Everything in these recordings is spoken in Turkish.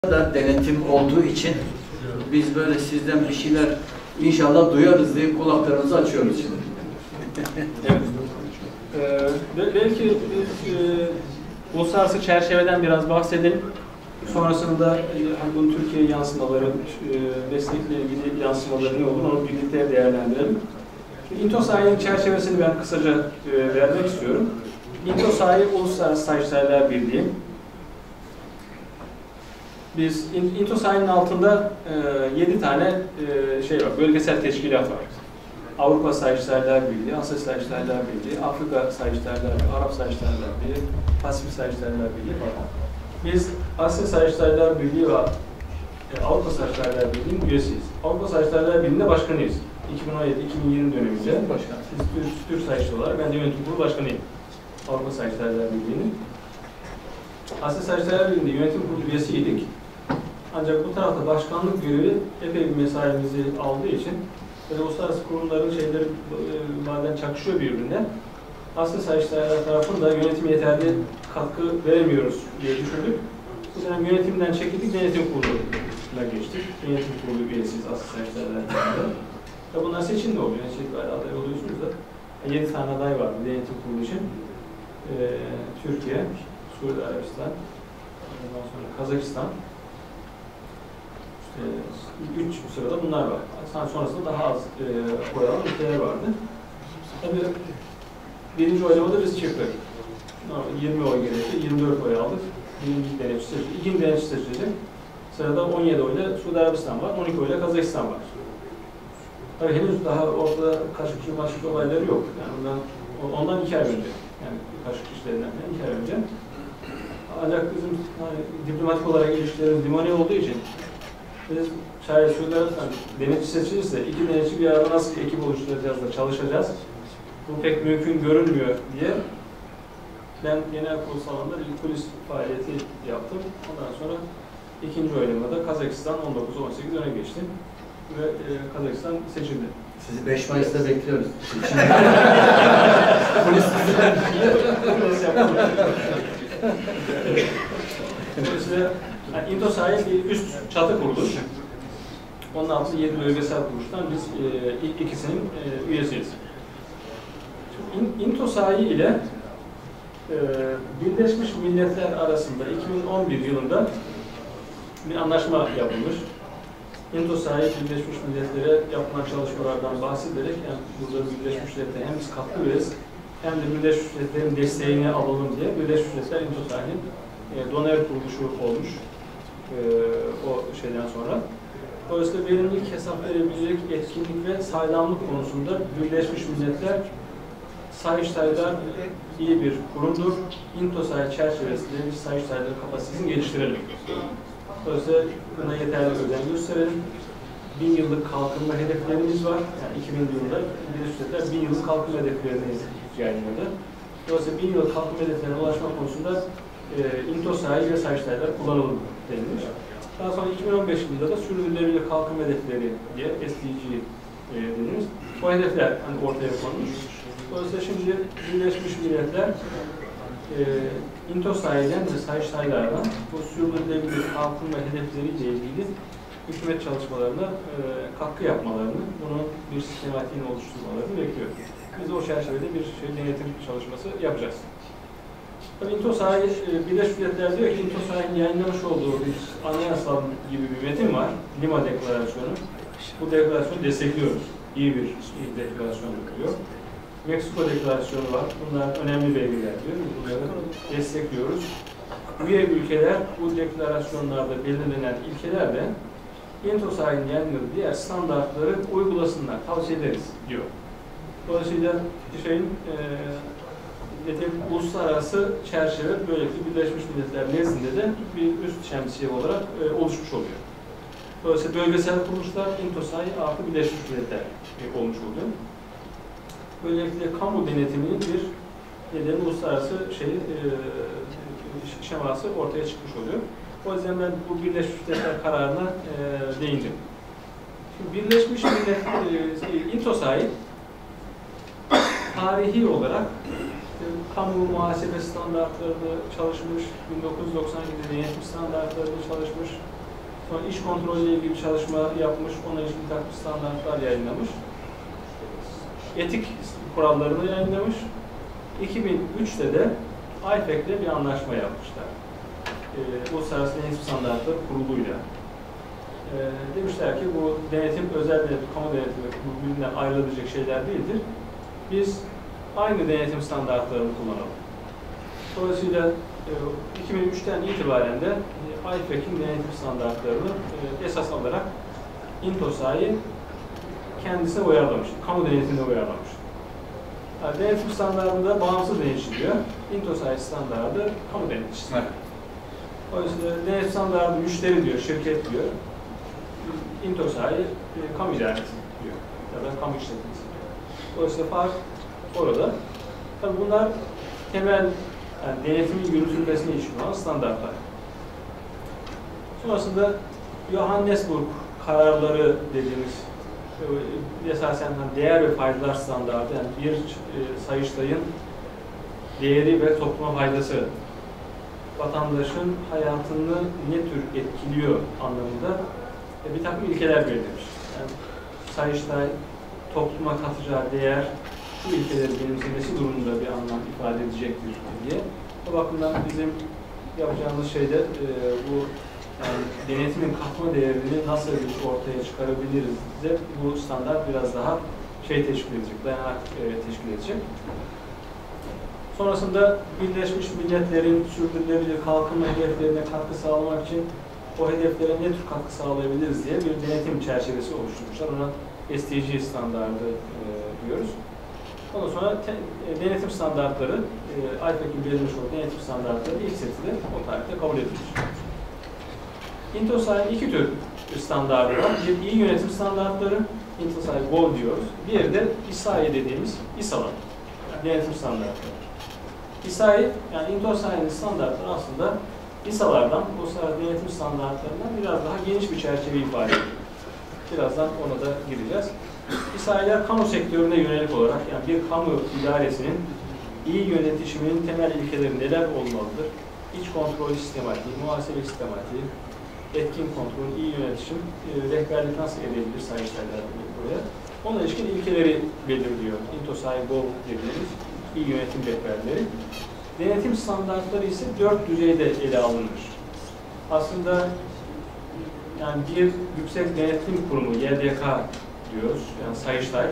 da denetim olduğu için biz böyle sizden bir şeyler inşallah duyarız diye kulaklarımızı açıyoruz şimdi. Evet. Belki uluslararası çerçeveden biraz bahsedelim. Sonrasında hani bunun Türkiye'ye yansımaları, meslekle ilgili yansımaları ne olur onu birlikte değerlendirelim. İNTOSAI'nin çerçevesini ben kısaca vermek istiyorum. İNTOSAI Uluslararası Stajyerler Birliği. Biz İNTOSAI'nin altında 7 tane şey var, bölgesel teşkilat var. Avrupa Stajyerler Birliği, Asya Stajyerler Birliği, Afrika Stajyerler Birliği, Arap Stajyerler Birliği, Pasifik Stajyerler Birliği var. Biz Asya Stajyerler Birliği ve Avrupa Stajyerler Birliği'nin üyesiyiz. Avrupa Stajyerler Birliği'nde başkanıyız. 2017-2020 döneminde biz Türk Stajyer olarak ben de yönetim kurulu başkanıyım. Avrupa Stajyerler Birliği'nin. Asya Stajyerler Birliği'nde yönetim kurulu üyesiydik. Ancak bu tarafta başkanlık görevi epey bir mesaimizi aldığı için ve uluslararası kurumların şeyleri bazen çakışıyor birbirine. Asya Stajyerler tarafında yönetim yeterli katkı veremiyoruz diye düşündük. Bu dönem yönetimden çekildik, yönetim kuruluna geçtik. Yönetim kurulu üyesiyiz Asya Stajyerler tarafında. Ve bunlar seçimde oluyor. Seçimde aday oluyorsunuz da 7 tane aday var yönetim kurulu için. Türkiye, Suudi Arabistan, ondan sonra Kazakistan. İşte 3 sırada bunlar var. Sonrasında daha az oy alan ülkeler vardı. Tabii birinci oylamada biz çıktık. 20 oy gerekti, 24 oy aldık. Birinci denetçi seçildi. İkinci denetçi seçildi. Sırada 17 oyla Suudi Arabistan var, 12 oyla Kazakistan var. Tabii henüz daha ortada kaşıkçı olayları yok. Yani ondan 2 ay önce. Yani kaşıkçı işlerinden 2 ay önce. Ancak bizim hani, diplomatik olarak ilişkilerimiz limoni olduğu için biz şayet şurada denetçi seçilirse 2 denetçi bir arada nasıl bir ekip oluşturacağız da çalışacağız. Bu pek mümkün görünmüyor diye ben genel kurul salonunda bir kulis faaliyeti yaptım. Ondan sonra ikinci oylamada Kazakistan 19-18 öne geçti ve Kazakistan seçildi. Sizi 5 Mayıs'ta bekliyoruz. Polis yapalım. Dolayısıyla İNTOSAI bir üst çatı kuruluş. Onun altında 7 bölgesel kuruluştan biz ilk ikisinin üyesiyiz. İNTOSAI ile Birleşmiş Milletler arasında 2011 yılında bir anlaşma yapılmış. İNTOSAI Birleşmiş Milletler'e yapılan çalışmalardan bahsederek yani burada Birleşmiş Milletler'e hem biz katkı veririz hem de Birleşmiş Milletler'in desteğini alalım diye Birleşmiş Milletler İNTOSAI'nin donör kuruluşu olmuş o şeyden sonra. Dolayısıyla verimlilik, hesap verebilirlik, etkinlik ve saydamlık konusunda Birleşmiş Milletler Stajyerler iyi bir kurumdur. İNTOSAI çerçevesinde bir Stajyerler kapasitesini geliştirelim. Dolayısıyla buna yeterli özen gösterelim. 1000 yıllık kalkınma hedeflerimiz var. Yani 2000 yılında Birleşmiş Milletler 1000 yıllık kalkınma hedeflerini yayınladı. Dolayısıyla 1000 yıllık kalkınma hedeflerine ulaşma konusunda İNTOSAI ve Stajyerler kullanılır denilmiş. Daha sonra 2015 yılında da sürdürülebilir kalkınma hedefleri diye SDG dediğimiz o hedefler hani ortaya konmuş. Dolayısıyla şimdi Birleşmiş Milletler İNTOSAI'den ve Stajyerlerden bu sürdürülebilir kalkınma hedefleriyle ilgili hükümet çalışmalarına katkı yapmalarını, bunun bir sistematiğini oluşturmalarını bekliyor. Biz de o çerçevede bir denetim çalışması yapacağız. Tabii İNTOSAI, Birleşmiş Milletler diyor ki İNTOSAI'nin yayınlamış olduğu bir anayasal gibi bir metin var, Lima Deklarasyonu. Bu deklarasyonu destekliyoruz. İyi bir deklarasyon diyor. Meksiko Deklarasyonu var. Bunlar önemli belgeler diyor. Bunları destekliyoruz. Üye ülkeler bu deklarasyonlarda belirlenen ilkelerle İNTOSAI'nin yayınladığı diğer standartları uygulasınlar, tavsiye ederiz diyor. Dolayısıyla uluslararası çerçeve böylelikle Birleşmiş Milletler nezdinde de bir üst şemsiye olarak oluşmuş oluyor. Dolayısıyla bölgesel kuruluşlar İNTOSAI artı Birleşmiş Milletler olmuş oluyor. Böylelikle kamu denetiminin bir uluslararası şeması ortaya çıkmış oluyor. O yüzden ben bu Birleşmiş Milletler kararına değindim. Şimdi Birleşmiş Milletler İNTOSAI tarihi olarak İşte kamu muhasebe standartlarını çalışmış, 1997 denetim standartlarını çalışmış, sonra iş kontrolü ile ilgili çalışma yapmış, ona ilişkin takım standartlar yayınlamış, etik kurallarını yayınlamış. 2003'te de IFEC ile bir anlaşma yapmışlar. Uluslararası Denetim Standartları Kurulu'yla. Demişler ki bu denetim, özel denetim, kamu denetimi birbirinden ayrılabilecek şeyler değildir. Biz aynı denetim standartlarını kullanalım. Dolayısıyla 2003'ten itibaren de IFEC'in denetim standartlarını esas alarak İNTOSA'yı kendisine uyarlamış, kamu denetimine uyarlamış. Yani denetim standartında bağımsız denetçi diyor, İNTOSA standartı kamu denetçisi. Evet. Dolayısıyla denetim standartı müşteri diyor, şirket diyor, İNTOSA'yı kamu idaresi diyor ya da kamu işletmesi diyor. Dolayısıyla fark orada. Tabii bunlar temel yani denetimin yürütülmesine ilişkin olan standartlar. Sonrasında Johannesburg kararları dediğimiz esasen değer ve faydalar standartı, yani bir Sayıştay'ın değeri ve topluma faydası, vatandaşın hayatını ne tür etkiliyor anlamında bir takım ilkeler belirlemiş. Yani Sayıştay topluma katacağı değer bu ilkeleri benimsemesi durumunda bir anlam ifade edecektir diye. O bakımdan bizim yapacağımız şey de bu yani denetimin katma değerini nasıl ortaya çıkarabiliriz de bu standart biraz daha teşkil edecek, dayanak teşkil edecek. Sonrasında Birleşmiş Milletler'in sürdürülebilir kalkınma hedeflerine katkı sağlamak için o hedeflere ne tür katkı sağlayabiliriz diye bir denetim çerçevesi oluşturmuşlar. Ona SDG standardı diyoruz. Ondan sonra denetim standartları, IFEC'in belirlemiş olduğu denetim standartları ilk seti de o tarihte kabul edilmiş. İNTOSA'nın iki tür standartı var. Bir iyi yönetim standartları, İNTOSA'yı GOV diyoruz. Bir de İSAİ dediğimiz İSAL'a, yani denetim standartları. İSAİ, yani İNTOSA'nın standartları aslında İSA'lardan, uluslararası denetim standartlarından biraz daha geniş bir çerçeve ifade ediyor. Birazdan ona da gireceğiz. İSAİ'ler kamu sektörüne yönelik olarak, yani bir kamu idaresinin iyi yönetişiminin temel ilkeleri neler olmalıdır? İç kontrol sistematiği, muhasebe sistematiği, etkin kontrol, iyi yönetişim, rehberlik nasıl edilebilir Sayıştay'lar buraya. Ona ilişkin ilkeleri belirliyor. İNTOSA'yı GOV dediğimiz iyi yönetim rehberleri. Denetim standartları ise 4 düzeyde ele alınmış. Aslında yani bir yüksek denetim kurumu, YDK diyoruz, yani Sayıştay.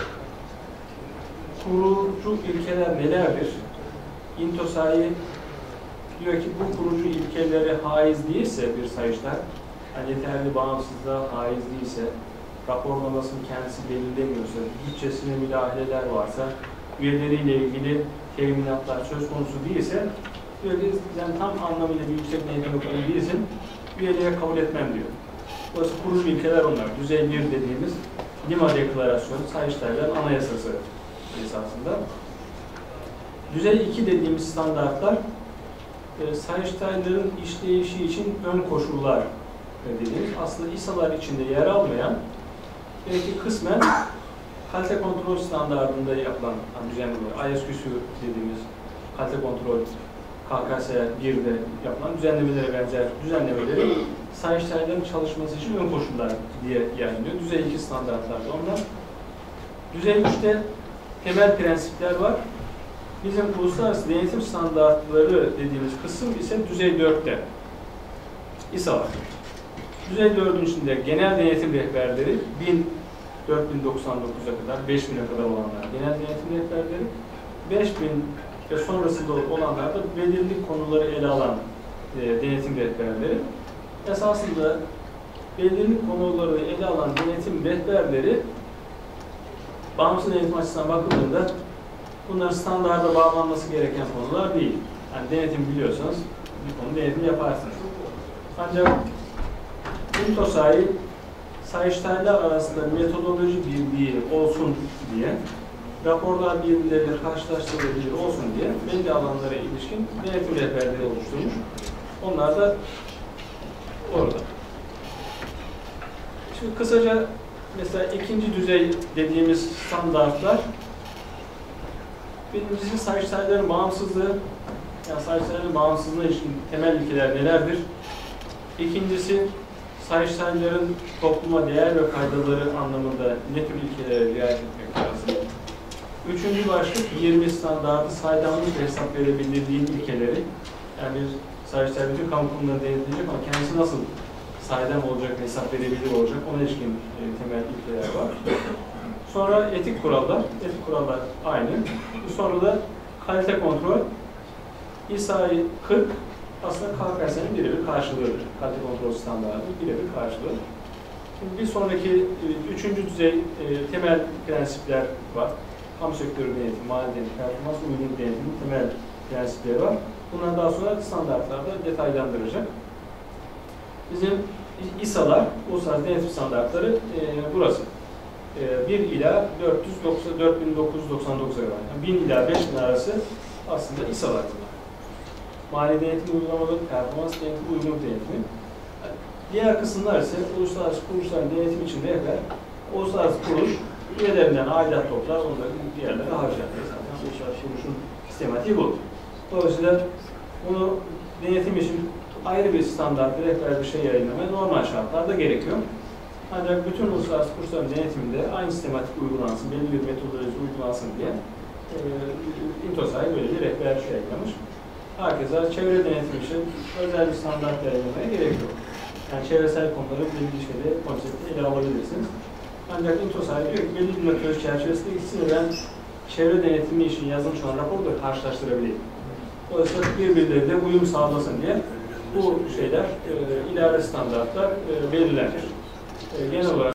Kurucu ilkeler nelerdir? İNTOSA'yı diyor ki bu kurucu ilkeleri haiz değilse bir Sayıştay, yani yeterli bağımsızlığa haiz değilse, raporlamasını kendisi belirlemiyorsa, bütçesine müdahaleler varsa, üyeleriyle ilgili teminatlar söz konusu değilse, diyor ki yani tam anlamıyla bir yüksek denetim kurumu değilsin, üyeliğe kabul etmem diyor. Burası kurucu ilkeler onlar. Düzey 1 dediğimiz Lima Deklarasyonu, Sayıştay'ların anayasası esasında. Düzey 2 dediğimiz standartlar Sayıştay'ların işleyişi için ön koşullar dediğimiz, aslında İSA'lar içinde yer almayan, belki kısmen kalite kontrol standartında yapılan düzenlemeler, ISQ'su dediğimiz kalite kontrol KKS 1'de yapılan düzenlemelere benzer düzenlemeleri Sayıştay'ların çalışması için ön koşullar diye yayınlıyor. Düzey 2 standartlarda onlar. Düzey 3'te temel prensipler var. Bizim uluslararası denetim standartları dediğimiz kısım ise düzey 4'te. İSA var. Düzey 4'ün içinde genel denetim rehberleri 4.099'a kadar, 5.000'e kadar olanlar genel denetim rehberleri, 5.000 ve sonrasında olanlar da belirli konuları ele alan denetim rehberleri. Esasında belirli konuları ele alan denetim rehberleri bağımsız denetim açısından bakıldığında bunların standarda bağlanması gereken konular değil. Yani denetim biliyorsanız bir konu denetim yaparsınız. Ancak İNTOSA'yı Sayıştaylar arasında metodoloji birliği olsun diye, raporlar birbirleriyle karşılaştırılabilir olsun diye belli alanlara ilişkin denetim rehberleri oluşturmuş. Onlar da orada. Şimdi kısaca mesela ikinci düzey dediğimiz standartlar Birincisi Sayıştayların bağımsızlığı. Yani Sayıştayların bağımsızlığına ilişkin temel ilkeler nelerdir? İkincisi, Sayıştayların topluma değer ve faydaları anlamında ne tür ilkelere riayet etmek lazım? Üçüncü başlık, 20 standartı saydamlık ve hesap verebilirliğin ilkeleri. Yani bir Sayıştay bütün kamu kurumlarını denetleyecek ama kendisi nasıl saydam olacak, hesap verebilir olacak, ona ilişkin temel ilkeler var. Sonra etik kurallar. Etik kurallar aynı. Sonra da kalite kontrol. İSA'yı 40 aslında KKS'nin birebir karşılığıdır. Kalite kontrol standartı birebir karşılığı. Şimdi bir sonraki üçüncü düzey temel prensipler var. Kamu sektörü denetimi, mali denetim, performans uygun denetimi temel prensipleri var. Bunlar daha sonra standartlarda detaylandıracak. Bizim İSA'lar, Uluslararası Denetim Standartları burası. 1 ila 4999'a kadar. Yani 1000 ila 5000 arası aslında İSA'lar bunlar. Mali denetim uygulamaları, performans denetimi, uygunluk denetimi. Yani diğer kısımlar ise uluslararası kuruluşların denetimi için rehber, uluslararası kuruluş üyelerinden aidat toplar, onları diğerlere harcar. Zaten uluslararası kuruluşun sistematiği bu. Dolayısıyla bunu denetim için ayrı bir standart, rehber bir şey yayınlamaya normal şartlarda gerekiyor. Ancak bütün uluslararası kursların denetiminde aynı sistematik uygulansın, belli bir metodoloji uygulansın diye İntosay böyle bir rehber şey yayınlamış. Herkese çevre denetimi için özel bir standart yayınlamaya gerek yok. Yani çevresel konuları belli şeyde konsepti ele alabilirsiniz. Ancak İntosay diyor ki belli bir metodoloji çerçevesinde ikisini ben çevre denetimi için yazılmış olan raporla karşılaştırabileyim. Dolayısıyla birbirleriyle uyum sağlasın diye bu şeyler, ilave standartlar belirlenir. Genel olarak